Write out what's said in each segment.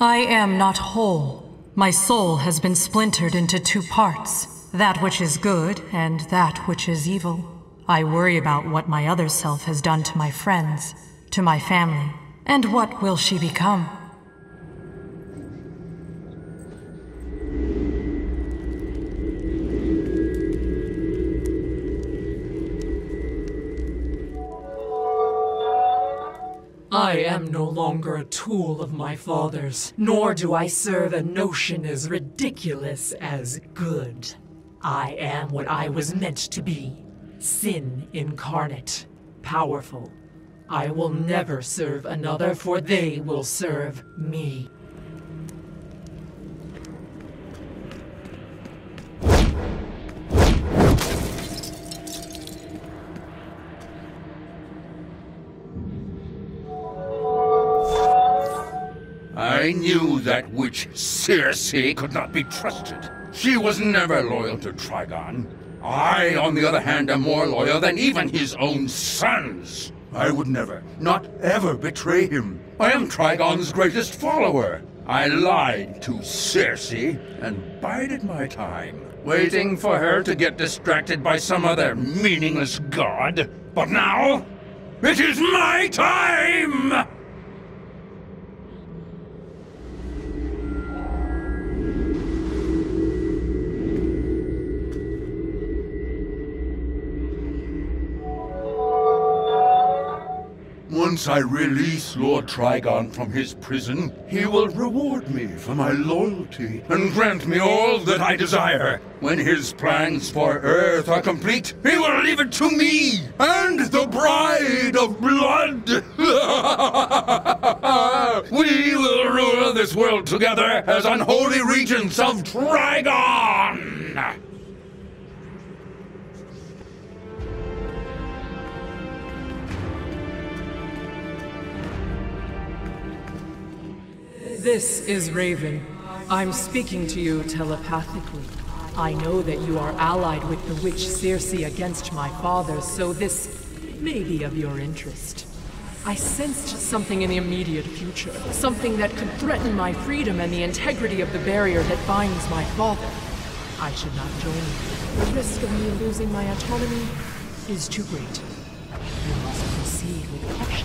I am not whole. My soul has been splintered into two parts. That which is good and that which is evil. I worry about what my other self has done to my friends, to my family, and what will she become? I am no longer a tool of my father's, nor do I serve a notion as ridiculous as good. I am what I was meant to be, sin incarnate, powerful. I will never serve another, for they will serve me. I knew that witch Circe could not be trusted. She was never loyal to Trigon. I, on the other hand, am more loyal than even his own sons. I would never, not ever betray him. I am Trigon's greatest follower. I lied to Circe and bided my time, waiting for her to get distracted by some other meaningless god. But now, it is my time! Once I release Lord Trigon from his prison, he will reward me for my loyalty and grant me all that I desire. When his plans for Earth are complete, he will leave it to me and the Bride of Blood. We will rule this world together as unholy regents of Trigon! This is Raven. I'm speaking to you telepathically. I know that you are allied with the witch Circe against my father, so this may be of your interest. I sensed something in the immediate future, something that could threaten my freedom and the integrity of the barrier that binds my father. I should not join you. The risk of me losing my autonomy is too great. You must proceed with caution.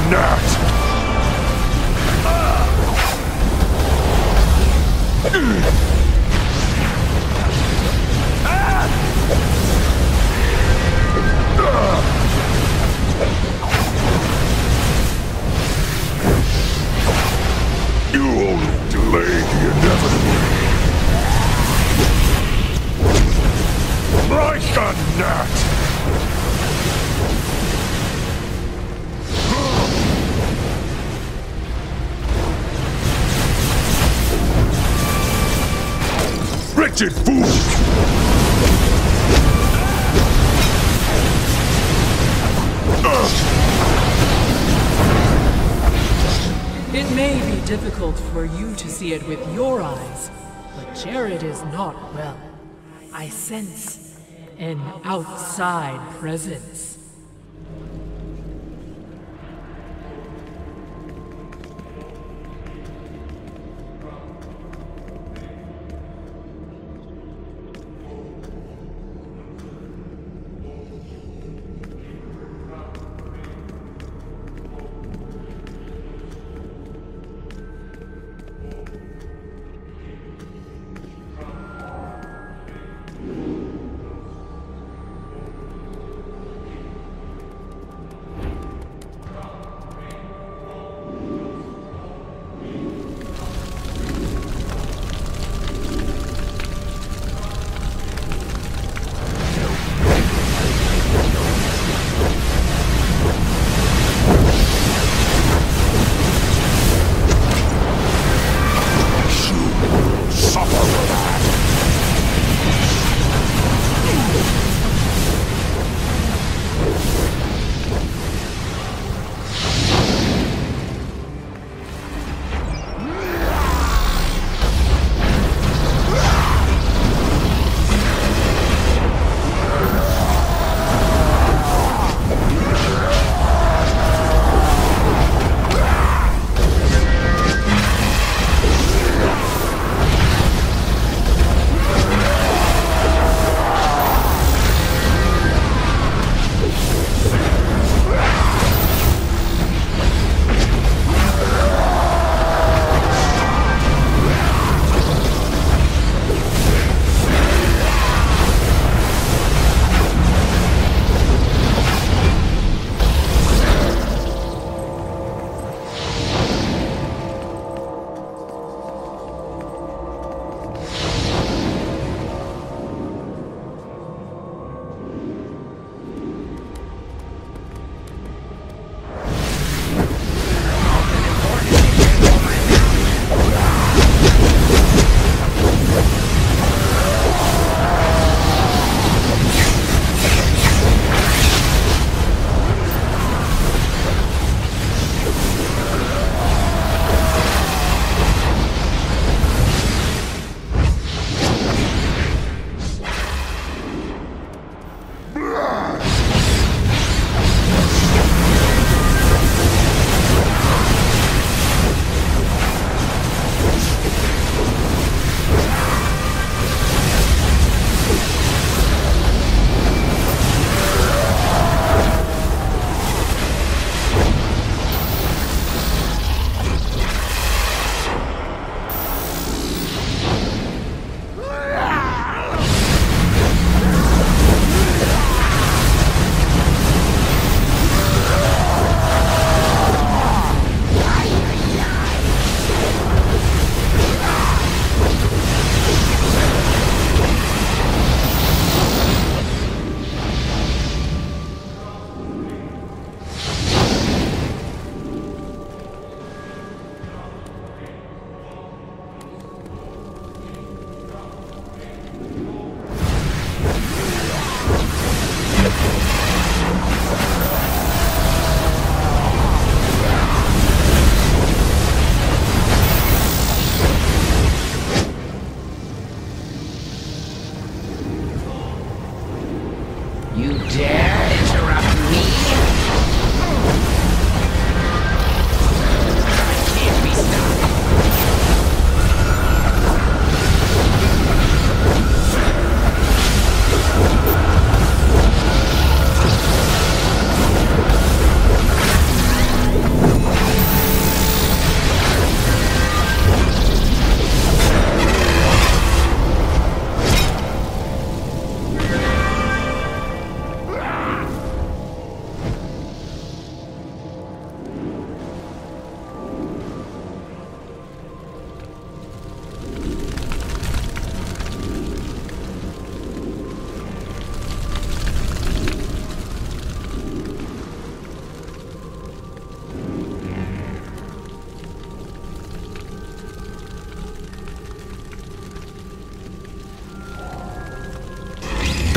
gnat! You only delayed the inevitable. Like a gnat! Wretched fools! It may be difficult for you to see it with your eyes, but Jared is not well. I sense an outside presence.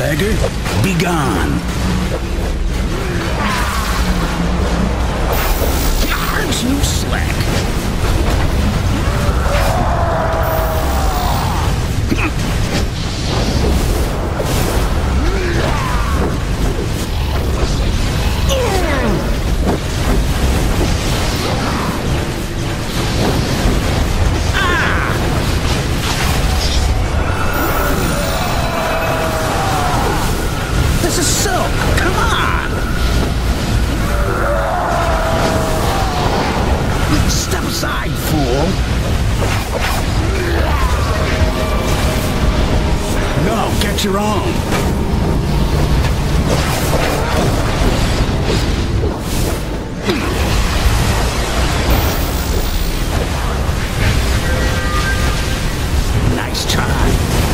beggar, be gone. Aren't you slack? This is silk! Come on! Step aside, fool! No, get your own! Nice try!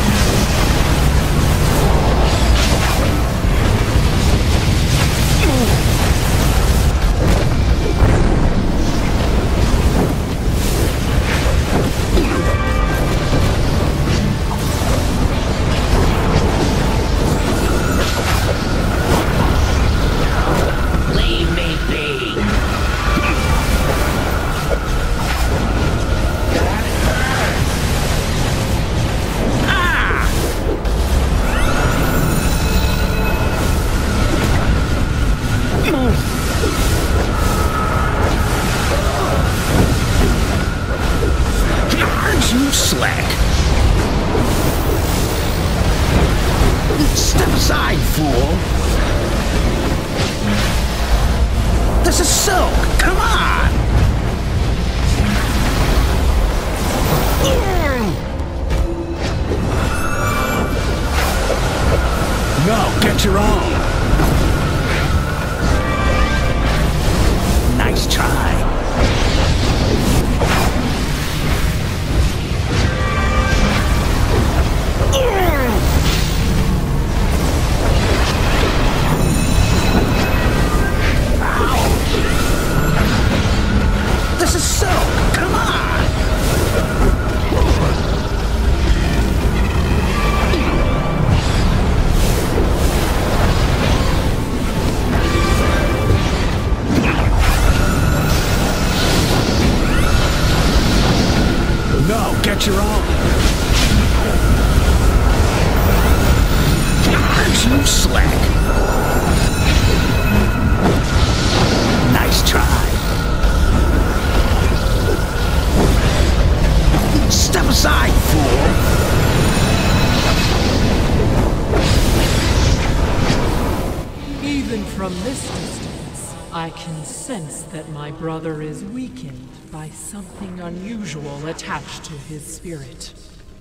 Brother is weakened by something unusual attached to his spirit.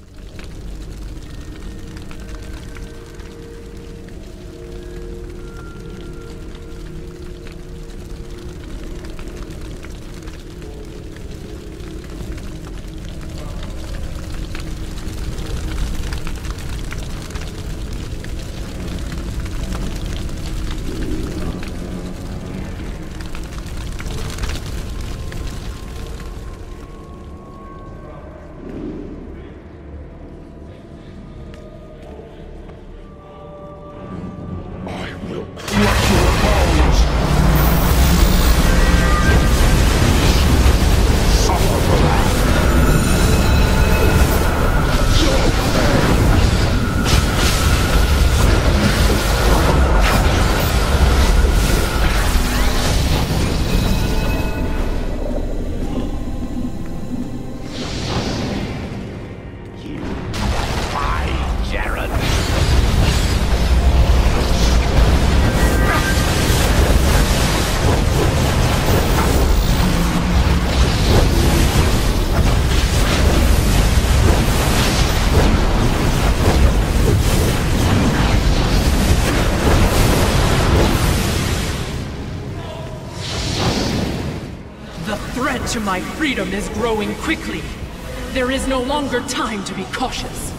To my freedom is growing quickly. There is no longer time to be cautious.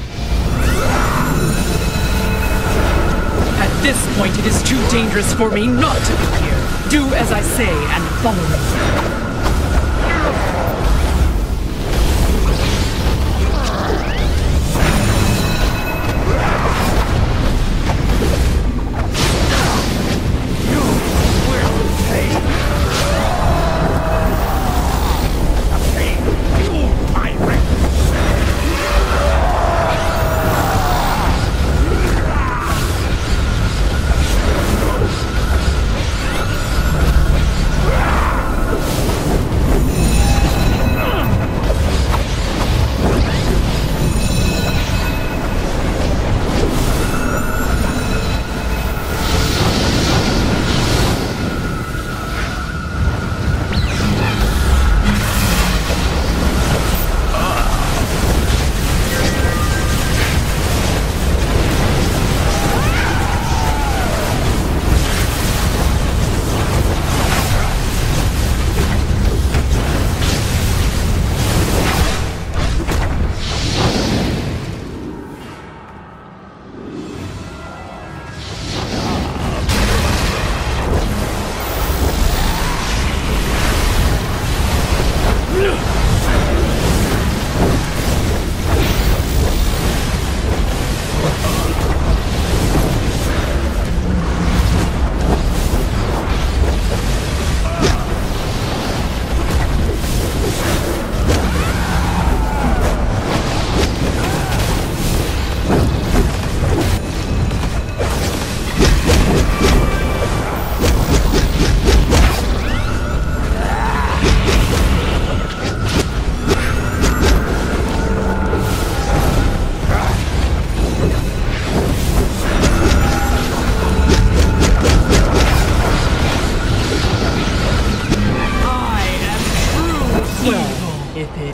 At this point, it is too dangerous for me not to be here. Do as I say and follow me.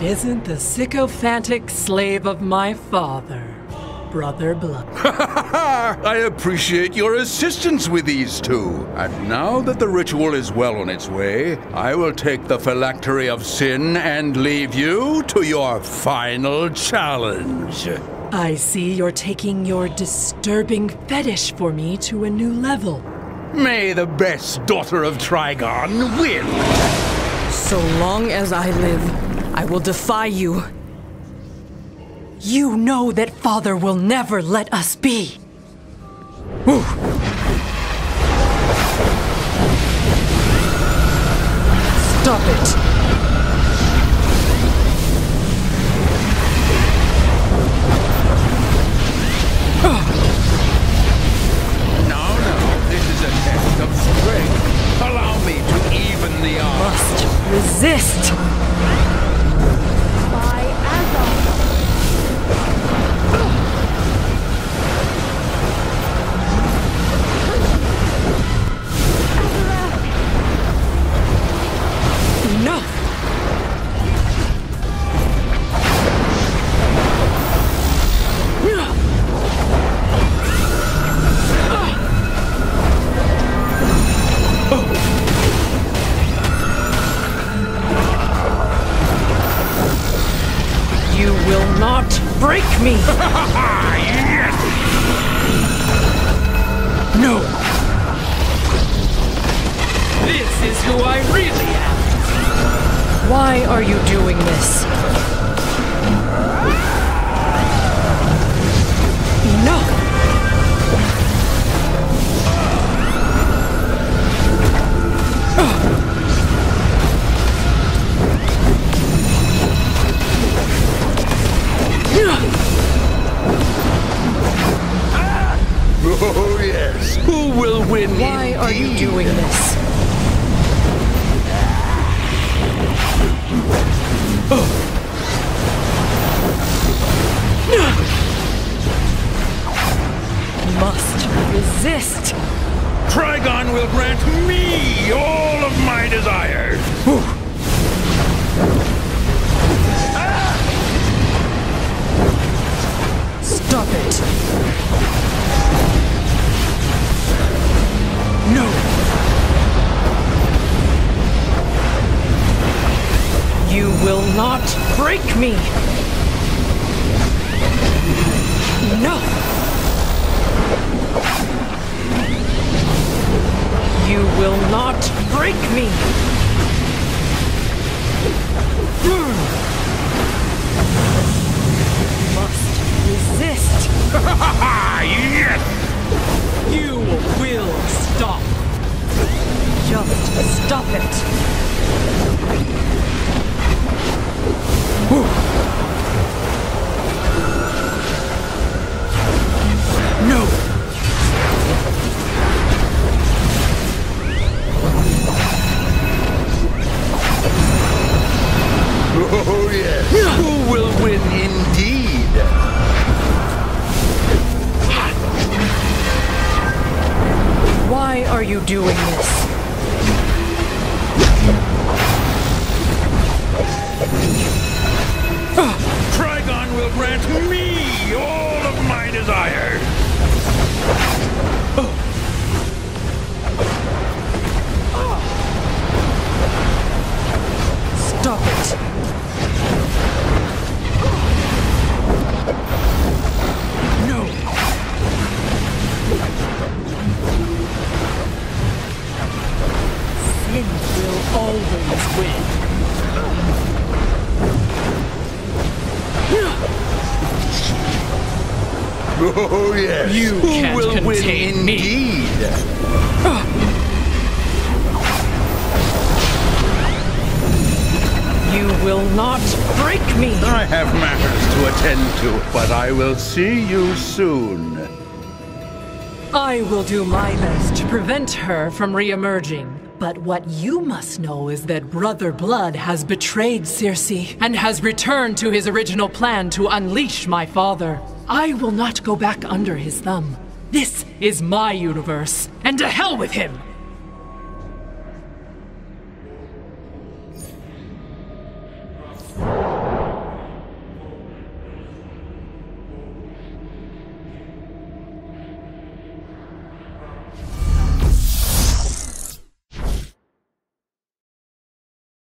isn't the sycophantic slave of my father, Brother Blood. I appreciate your assistance with these two. And now that the ritual is well on its way, I will take the phylactery of sin and leave you to your final challenge. I see you're taking your disturbing fetish for me to a new level. May the best daughter of Trigon win! So long as I live, I will defy you. You know that Father will never let us be. Stop it! Allow me to even the odds. Must resist! By Azov. Enough! You will not break me! Yes! No! This is who I really am! Why are you doing this? Enough! Oh, yes. Who will win? Why are you doing this? Must resist. Trigon will grant me all of my desires. Stop it. No. You will not break me. No. You will not break me. Must resist. Yes! You will stop. Just stop it. No. Oh, yes. Who will win indeed? Why are you doing this? Trigon will grant me all of my desires. Stop it. No. Sin will always win. Oh, yes. You Who can't will win contain me. indeed? You will not break me. I have matters to attend to, but I will see you soon. I will do my best to prevent her from re-emerging. But what you must know is that Brother Blood has betrayed Circe and has returned to his original plan to unleash my father. I will not go back under his thumb. This is my universe, and to hell with him!